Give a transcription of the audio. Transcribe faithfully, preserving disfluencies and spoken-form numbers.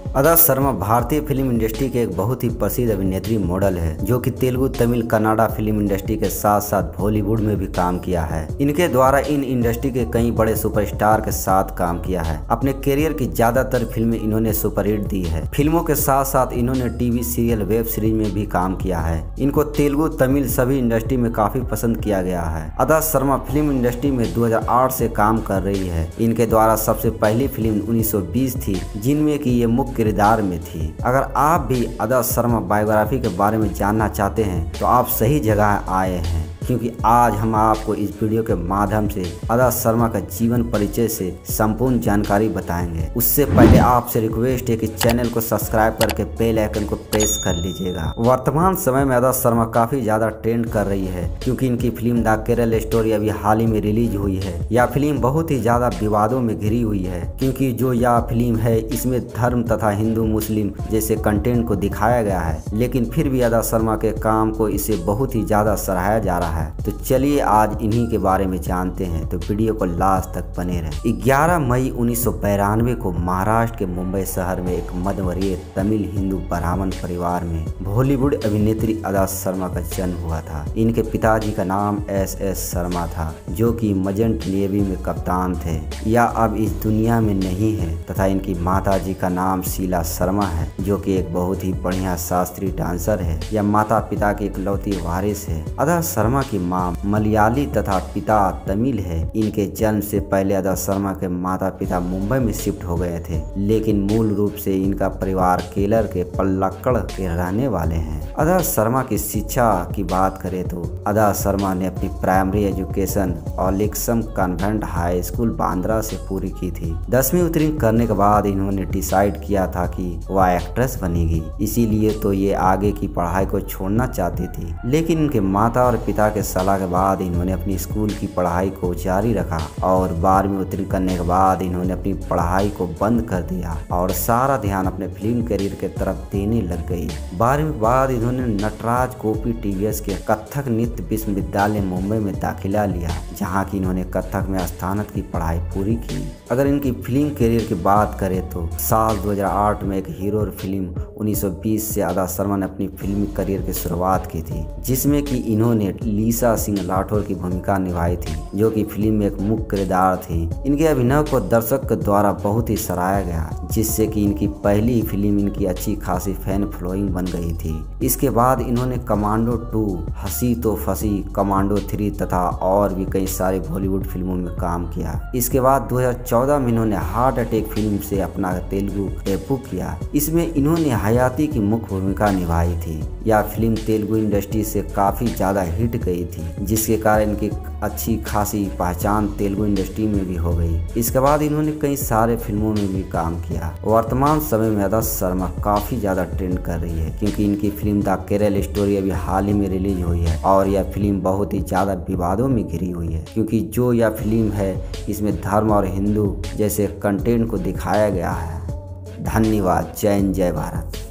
अदा शर्मा भारतीय film industry के एक बहुत ही प्रसिद्ध अभिनेत्री मॉडल है, जो कि तेलुगु, तमिल, कन्नड़ा फिल्म इंडस्ट्री के साथ साथ बॉलीवुड में भी काम किया है। इनके द्वारा इन इंडस्ट्री के कई बड़े सुपरस्टार के साथ काम किया है। अपने करियर की ज्यादातर फिल्में इन्होंने सुपरहिट दी है। फिल्मों के साथ साथ इन्होंने टीवी सीरियल, वेब सीरीज में भी काम किया है। इनको तेलुगु, तमिल सभी इंडस्ट्री में काफी पसंद किया गया है। अदा शर्मा फिल्म इंडस्ट्री में दो हज़ार आठ से काम कर रही है। इनके द्वारा सबसे पहली फिल्म उन्नीस सौ बीस थी, जिनमें की ये मुख्य किरदार में थी। अगर आप भी अदा शर्मा बायोग्राफी के बारे में जानना चाहते हैं तो आप सही जगह आए हैं, क्योंकि आज हम आपको इस वीडियो के माध्यम से अदा शर्मा का जीवन परिचय से संपूर्ण जानकारी बताएंगे। उससे पहले आपसे रिक्वेस्ट है कि चैनल को सब्सक्राइब करके बेल आइकन को प्रेस कर लीजिएगा। वर्तमान समय में अदा शर्मा काफी ज्यादा ट्रेंड कर रही है, क्योंकि इनकी फिल्म द केरल स्टोरी अभी हाल ही में रिलीज हुई है। यह फिल्म बहुत ही ज्यादा विवादों में घिरी हुई है, क्योंकि जो यह फिल्म है इसमें धर्म तथा हिंदू मुस्लिम जैसे कंटेंट को दिखाया गया है, लेकिन फिर भी अदा शर्मा के काम को इसे बहुत ही ज्यादा सराहा जा रहा है। तो चलिए आज इन्हीं के बारे में जानते हैं, तो वीडियो को लास्ट तक बने रहें। ग्यारह मई उन्नीस सौ बैरानवे को महाराष्ट्र के मुंबई शहर में एक मध्यवर्गीय तमिल हिंदू ब्राह्मण परिवार में बॉलीवुड अभिनेत्री अदा शर्मा का जन्म हुआ था। इनके पिताजी का नाम एस एस शर्मा था, जो कि मर्चेंट नेवी में कप्तान थे, या अब इस दुनिया में नहीं है, तथा इनकी माताजी का नाम शीला शर्मा है, जो कि एक बहुत ही बढ़िया शास्त्रीय डांसर है। यह माता पिता की इकलौती वारिस है। अदा शर्मा की माँ मलयाली तथा पिता तमिल है। इनके जन्म से पहले अदा शर्मा के माता पिता मुंबई में शिफ्ट हो गए थे, लेकिन मूल रूप से इनका परिवार केरल के पल्लक्कड़ के रहने वाले हैं। अदा शर्मा की शिक्षा की बात करें तो अदा शर्मा ने अपनी primary education auxilium convent high school Bandra से पूरी की थी। दसवीं उत्तीर्ण करने के बाद इन्होंने डिसाइड किया था कि वह एक्ट्रेस बनेगी, इसीलिए तो ये आगे की पढ़ाई को छोड़ना चाहती थी, लेकिन इनके माता और पिता के सलाह के बाद इन्होंने अपनी स्कूल की पढ़ाई को जारी रखा और बारहवीं उत्तीर्ण करने के बाद इन्होंने अपनी पढ़ाई को बंद कर दिया और सारा ध्यान अपने फिल्म करियर के तरफ देने लग गई। बारहवीं के बाद इन्होंने नटराज गोपी टीवीएस के कथक नृत्य विश्वविद्यालय मुंबई में दाखिला लिया, जहाँ की इन्होंने कथक में स्नातक की पढ़ाई पूरी की। अगर इनकी फिल्म करियर की बात करें तो साल दो हज़ार आठ में एक हीरो फिल्म उन्नीस सौ बीस से अदा शर्मा ने अपनी फिल्मी करियर की शुरुआत की थी, जिसमें कि इन्होंने लीसा सिंह राठौर की भूमिका निभाई थी, जो कि फिल्म में एक मुख्य किरदार थी। इनके अभिनय को दर्शक के द्वारा बहुत ही सराहा गया, जिससे कि इनकी पहली फिल्म इनकी अच्छी खासी फैन फॉलोइंग बन गई थी। इसके बाद इन्होंने कमांडो टू, हंसी तो फंसी, कमांडो थ्री तथा और भी कई सारी बॉलीवुड फिल्मों में काम किया। इसके बाद दो हज़ार चौदह में इन्होंने हार्ट अटैक फिल्म से अपना तेलुगु डेब्यू किया। इसमें इन्होंने हयाती की मुख्य भूमिका निभाई थी। यह फिल्म तेलुगु इंडस्ट्री से काफी ज्यादा हिट गई थी, जिसके कारण इनकी अच्छी खासी पहचान तेलुगु इंडस्ट्री में भी हो गई। इसके बाद इन्होंने कई सारे फिल्मों में भी काम किया। वर्तमान समय में अदा शर्मा काफी ज्यादा ट्रेंड कर रही है, क्योंकि इनकी फिल्म द केरल स्टोरी अभी हाल ही में रिलीज हुई है और यह फिल्म बहुत ही ज्यादा विवादों में घिरी हुई है, क्योंकि जो यह फिल्म है इसमें धर्म और हिंदू जैसे कंटेंट को दिखाया गया है। धन्यवाद। जय हिंद, जय भारत।